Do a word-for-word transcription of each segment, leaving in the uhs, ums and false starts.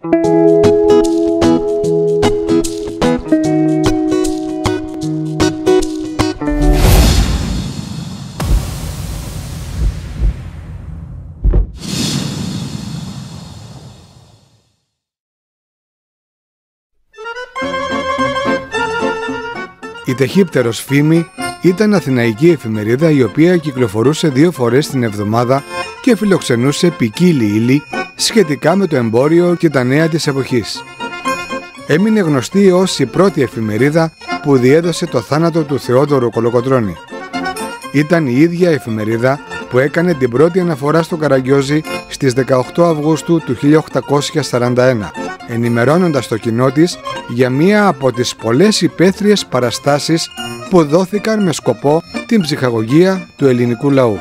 Η Τεχύπτερος Φήμη ήταν αθηναϊκή εφημερίδα η οποία κυκλοφορούσε δύο φορές την εβδομάδα και φιλοξενούσε ποικίλη ύλη σχετικά με το εμπόριο και τα νέα της εποχής. Έμεινε γνωστή ως η πρώτη εφημερίδα που διέδωσε το θάνατο του Θεόδωρου Κολοκοτρώνη. Ήταν η ίδια εφημερίδα που έκανε την πρώτη αναφορά στο Καραγκιόζη στις δεκαοκτώ Αυγούστου του χίλια οκτακόσια σαράντα ένα, ενημερώνοντας το κοινό της για μία από τις πολλές υπαίθριες παραστάσεις που δόθηκαν με σκοπό την ψυχαγωγία του ελληνικού λαού.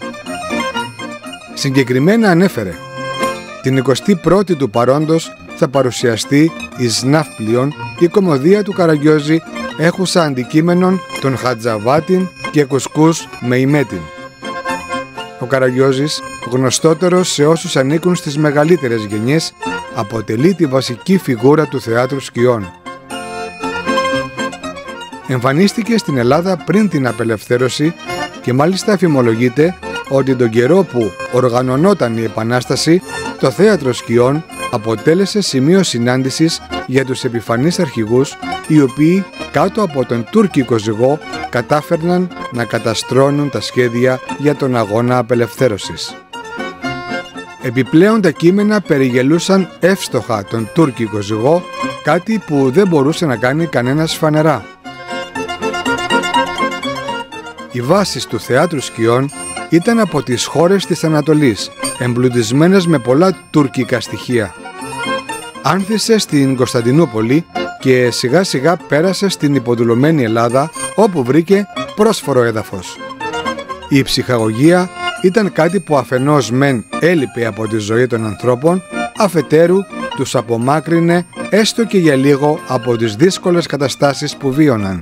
Συγκεκριμένα ανέφερε: την εικοστή πρώτη του παρόντος θα παρουσιαστεί εις Ναύπλιον η κωμωδία του Καραγκιόζη έχουσα αντικείμενον τον Χατζαβάτιν και Κουσκούς με ημέτιν. Ο Καραγκιόζης, γνωστότερος σε όσους ανήκουν στις μεγαλύτερες γενιές, αποτελεί τη βασική φιγούρα του θεάτρου σκιών. Εμφανίστηκε στην Ελλάδα πριν την απελευθέρωση και μάλιστα φημολογείται ότι τον καιρό που οργανωνόταν η Επανάσταση, το θέατρο σκιών αποτέλεσε σημείο συνάντησης για τους επιφανείς αρχηγούς, οι οποίοι κάτω από τον τουρκικό ζυγό κατάφερναν να καταστρώνουν τα σχέδια για τον αγώνα απελευθέρωσης. Επιπλέον τα κείμενα περιγελούσαν εύστοχα τον τουρκικό ζυγό, κάτι που δεν μπορούσε να κάνει κανένας φανερά. Οι βάσεις του θεάτρου σκιών ήταν από τις χώρες της Ανατολής, εμπλουτισμένες με πολλά τουρκικά στοιχεία. Άνθησε στην Κωνσταντινούπολη και σιγά σιγά πέρασε στην υποδουλωμένη Ελλάδα, όπου βρήκε πρόσφορο έδαφος. Η ψυχαγωγία ήταν κάτι που αφενός μεν έλειπε από τη ζωή των ανθρώπων, αφετέρου τους απομάκρυνε έστω και για λίγο από τις δύσκολες καταστάσεις που βίωναν.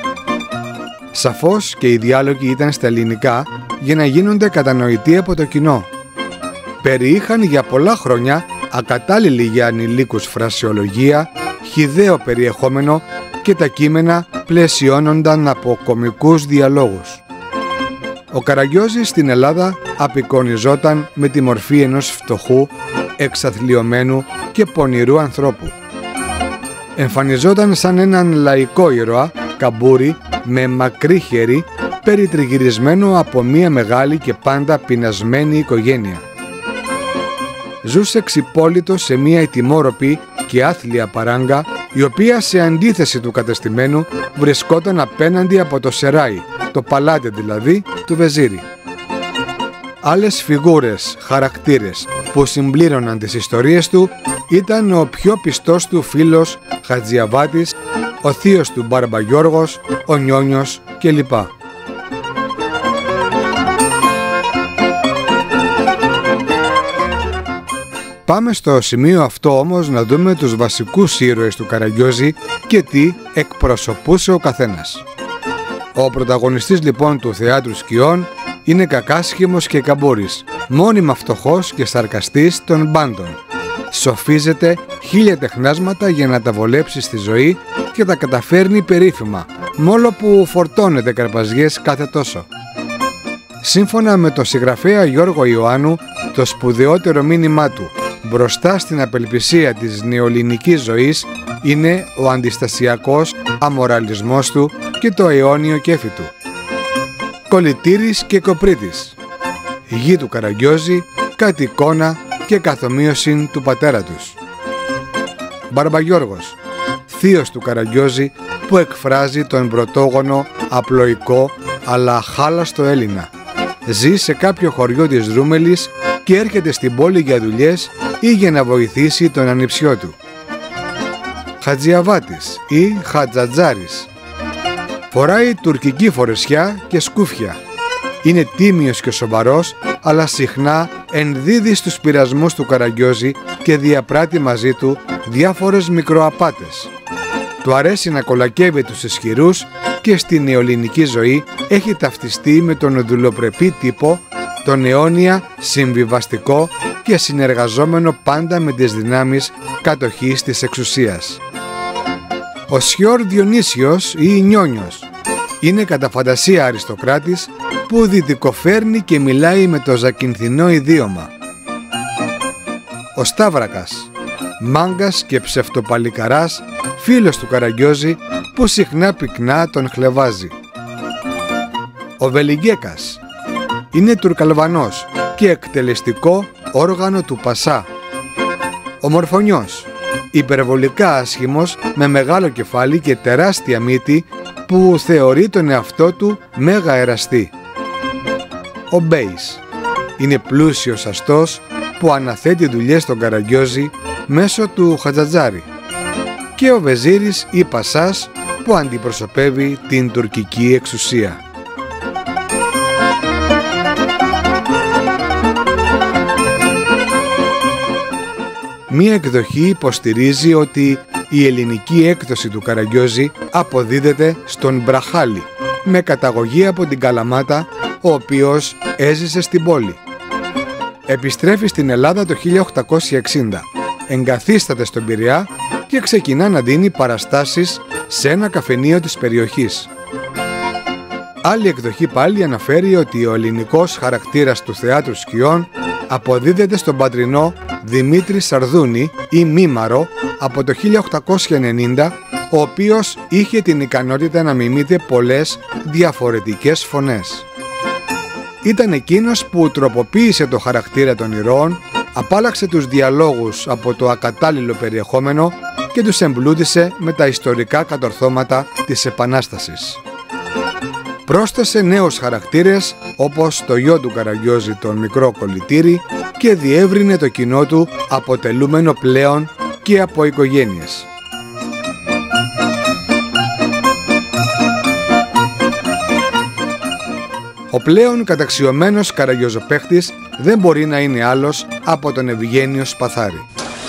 Σαφώς και οι διάλογοι ήταν στα ελληνικά για να γίνονται κατανοητοί από το κοινό. Περιείχαν για πολλά χρόνια ακατάλληλη για ανηλίκους φρασιολογία, χυδαίο περιεχόμενο και τα κείμενα πλαισιώνονταν από κωμικούς διαλόγους. Ο Καραγκιόζης στην Ελλάδα απεικονιζόταν με τη μορφή ενός φτωχού, εξαθλιωμένου και πονηρού ανθρώπου. Εμφανιζόταν σαν έναν λαϊκό ήρωα, καμπούρι, με μακρύ χέρι, περιτριγυρισμένο από μία μεγάλη και πάντα πεινασμένη οικογένεια. Ζούσε ξυπόλυτο σε μία ετοιμόρροπη και άθλια παράγκα, η οποία σε αντίθεση του κατεστημένου βρισκόταν απέναντι από το σεράι, το παλάτι δηλαδή του Βεζίρη. Άλλες φιγούρες, χαρακτήρες που συμπλήρωναν τις ιστορίες του ήταν ο πιο πιστός του φίλος Χατζιαβάτης, ο θείος του Μπαρμπαγιώργος, ο Νιόνιος κλπ. Πάμε στο σημείο αυτό όμως να δούμε τους βασικούς ήρωες του Καραγκιόζη και τι εκπροσωπούσε ο καθένας. Ο πρωταγωνιστής λοιπόν του θεάτρου σκιών είναι κακάσχημος και καμπούρης, μόνιμα φτωχός και σαρκαστής των μπάντων. Σοφίζεται χίλια τεχνάσματα για να τα βολέψει στη ζωή και τα καταφέρνει περίφημα, μόλο που φορτώνεται καρπαζιές κάθε τόσο. Σύμφωνα με τον συγγραφέα Γιώργο Ιωάννου, το σπουδαιότερο μήνυμά του μπροστά στην απελπισία της νεοελληνικής ζωής είναι ο αντιστασιακός αμοραλισμός του και το αιώνιο κέφι του. Κολλητήρης και Κοπρίτης, η γη του Καραγκιόζη, κατ' εικόνα και καθομοίωση του πατέρα τους. Μπαρμπαγιώργος, θείος του Καραγκιόζη που εκφράζει τον πρωτόγονο, απλοϊκό αλλά χάλαστο Έλληνα. Ζει σε κάποιο χωριό της Ρούμελης και έρχεται στην πόλη για δουλειές ή για να βοηθήσει τον ανιψιό του. Χατζιαβάτης ή Χατζατζάρης. Φοράει τουρκική φορεσιά και σκούφια. Είναι τίμιος και σοβαρός, αλλά συχνά ενδίδει στους πειρασμούς του Καραγκιόζη και διαπράττει μαζί του διάφορες μικροαπάτες. Του αρέσει να κολακεύει τους ισχυρούς και στη νεοελληνική ζωή έχει ταυτιστεί με τον δουλοπρεπή τύπο, τον αιώνια συμβιβαστικό και συνεργαζόμενο πάντα με τις δυνάμεις κατοχής της εξουσίας. Ο Σιόρ Διονύσιος ή Νιόνιος είναι κατά φαντασία αριστοκράτης που δυτικοφέρνει και μιλάει με το ζακυνθινό ιδίωμα. Ο Σταύρακας, μάγκας και ψευτοπαλικαράς, φίλος του Καραγκιόζη που συχνά πυκνά τον χλεβάζει. Ο Βελιγγέκας είναι τουρκαλβανός και εκτελεστικό όργανο του Πασά. Ο Μορφωνιός, υπερβολικά άσχημος με μεγάλο κεφάλι και τεράστια μύτη που θεωρεί τον εαυτό του μέγα εραστή. Ο Μπέης είναι πλούσιος αστός που αναθέτει δουλειές στον Καραγκιόζη μέσω του Χατζατζάρη. Και ο Βεζίρης ή Πασάς που αντιπροσωπεύει την τουρκική εξουσία. Μία εκδοχή υποστηρίζει ότι η ελληνική έκδοση του Καραγκιόζη αποδίδεται στον Μπραχάλη, με καταγωγή από την Καλαμάτα, ο οποίος έζησε στην πόλη. Επιστρέφει στην Ελλάδα το χίλια οκτακόσια εξήντα, εγκαθίσταται στον Πειραιά και ξεκινά να δίνει παραστάσεις σε ένα καφενείο της περιοχής. Άλλη εκδοχή πάλι αναφέρει ότι ο ελληνικός χαρακτήρας του θεάτρου σκιών αποδίδεται στον πατρινό Δημήτρη Σαρδούνη ή Μήμαρο από το χίλια οκτακόσια ενενήντα, ο οποίος είχε την ικανότητα να μιμείται πολλές διαφορετικές φωνές. Ήταν εκείνος που τροποποίησε το χαρακτήρα των ηρώων, απάλλαξε τους διαλόγους από το ακατάλληλο περιεχόμενο και τους εμπλούτησε με τα ιστορικά κατορθώματα της Επανάστασης. Πρόσθεσε νέους χαρακτήρες όπως το γιο του Καραγκιόζη, τον μικρό Κολυτήρη, και διεύρυνε το κοινό του αποτελούμενο πλέον και από οικογένειες. Ο πλέον καταξιωμένος καραγκιόζοπαίχτης δεν μπορεί να είναι άλλος από τον Ευγένιο Σπαθάρη.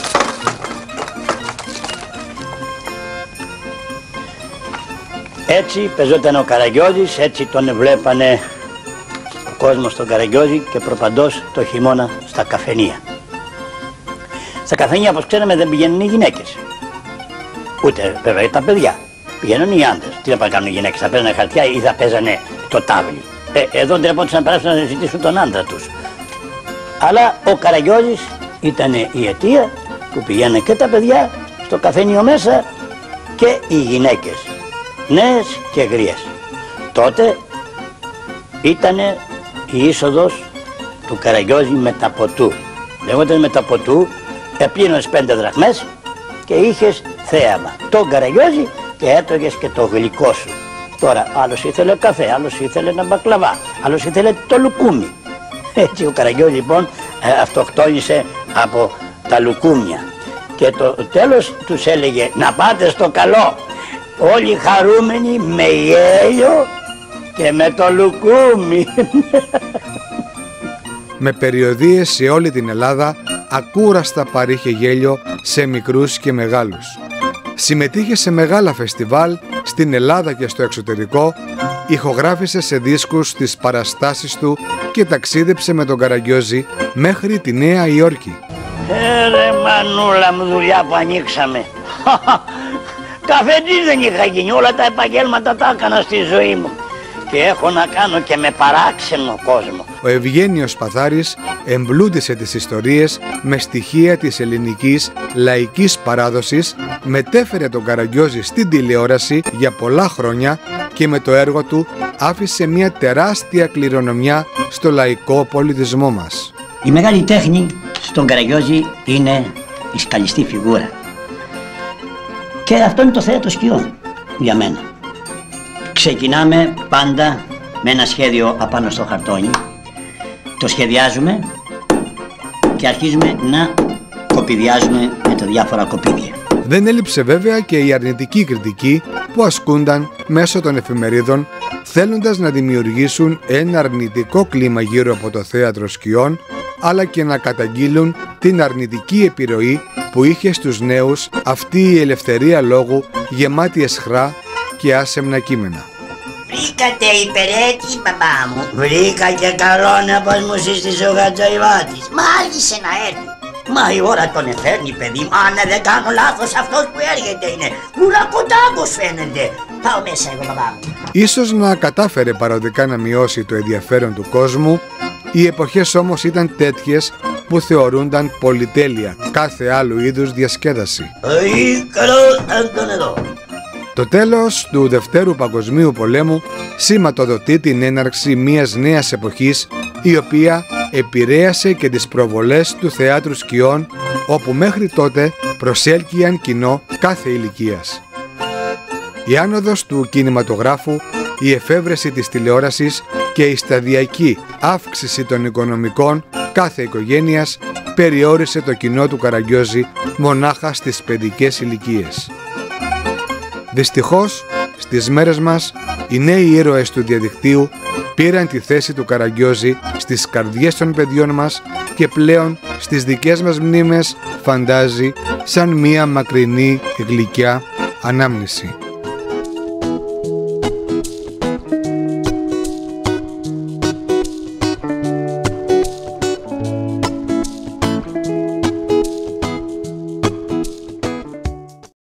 Έτσι πεζόταν ο Καραγκιόζης, έτσι τον βλέπανε ο κόσμος τον Καραγκιόζη και προπαντός το χειμώνα στα καφενεία. Στα καφενεία, όπως ξέραμε, δεν πηγαίνουν οι γυναίκες. Ούτε βέβαια τα παιδιά. Πηγαίνουν οι άντρες. Τι θα πάνε κάνουν οι γυναίκες, θα παίζανε χαρτιά ή θα παίζανε το τάβλι. Ε, εδώ ντρεπόντουσαν να περάσουν να ζητήσουν τον άντρα τους. Αλλά ο Καραγκιόζης ήταν η αιτία που πηγαίνανε και τα παιδιά στο καφενείο μέσα και οι γυναίκες, νέες και γριές. Τότε ήταν η είσοδος του Καραγκιόζη μεταποτού. Λεγόταν μεταποτού, επλύνωσες πέντε δραχμές και είχες θέαμα. Τον Καραγκιόζη και έτρωγες και το γλυκό σου. Τώρα άλλος ήθελε καφέ, άλλος ήθελε ένα μπακλαβά, άλλος ήθελε το λουκούμι. Έτσι ο Καραγκιόζης λοιπόν αυτοκτόνησε από τα λουκούμια. Και το τέλος τους έλεγε να πάτε στο καλό. Όλοι χαρούμενοι με γέλιο και με το λουκούμι. Με περιοδίες σε όλη την Ελλάδα, ακούραστα παρήχε γέλιο σε μικρούς και μεγάλους. Συμμετείχε σε μεγάλα φεστιβάλ στην Ελλάδα και στο εξωτερικό, ηχογράφησε σε δίσκους τις παραστάσεις του και ταξίδεψε με τον Καραγκιόζη μέχρι τη Νέα Υόρκη. Ε, ρε μανούλα μου, δουλειά που ανοίξαμε. Καφετής δεν είχα γίνει, όλα τα επαγγέλματα τα έκανα στη ζωή μου. Και έχω να κάνω και με παράξενο κόσμο. Ο Ευγένιος Σπαθάρης εμπλούτησε τις ιστορίες με στοιχεία της ελληνικής λαϊκής παράδοσης, μετέφερε τον Καραγκιόζη στην τηλεόραση για πολλά χρόνια και με το έργο του άφησε μια τεράστια κληρονομιά στο λαϊκό πολιτισμό μας. Η μεγάλη τέχνη στον Καραγκιόζη είναι η σκαλιστή φιγούρα. Και αυτό είναι το θέατρο σκιών για μένα. Ξεκινάμε πάντα με ένα σχέδιο απάνω στο χαρτόνι, το σχεδιάζουμε και αρχίζουμε να κοπηδιάζουμε με τα διάφορα κοπίδια. Δεν έλειψε βέβαια και η αρνητική κριτική που ασκούνταν μέσω των εφημερίδων, θέλοντας να δημιουργήσουν ένα αρνητικό κλίμα γύρω από το θέατρο σκιών, αλλά και να καταγγείλουν την αρνητική επιρροή που είχε στους νέους αυτή η ελευθερία λόγου γεμάτη αισχρά και άσεμνα κείμενα. Βρήκατε υπερέτη, μπαμπά μου. Βρήκα και καλώνα πως μου σύστησε ο Γατζαϊβάτης. Μα άργησε να έρθει. Μα η ώρα τον εφέρνει, παιδί μου. Αν δεν κάνω λάθος, αυτός που έρχεται είναι ουρακοτάγκος φαίνεται. Πάω μέσα εγώ, μπαμπά μου. Ίσως να κατάφερε παροδικά να μειώσει το ενδιαφέρον του κόσμου, οι εποχές όμως ήταν τέτοιες που θεωρούνταν πολυτέλεια κάθε άλλου είδους διασκέδαση. Ει, καλώς, τον εδώ. Το τέλος του Δευτέρου Παγκοσμίου Πολέμου σηματοδοτεί την έναρξη μιας νέας εποχής, η οποία επηρέασε και τις προβολές του θεάτρου σκιών, όπου μέχρι τότε προσέλκυαν κοινό κάθε ηλικίας. Η άνοδος του κινηματογράφου, η εφεύρεση της τηλεόρασης και η σταδιακή αύξηση των οικονομικών κάθε οικογένειας περιόρισε το κοινό του Καραγκιόζη μονάχα στις παιδικές ηλικίες. Δυστυχώς, στις μέρες μας, οι νέοι ήρωες του διαδικτύου πήραν τη θέση του Καραγκιόζη στις καρδιές των παιδιών μας και πλέον στις δικές μας μνήμες φαντάζει σαν μία μακρινή γλυκιά ανάμνηση.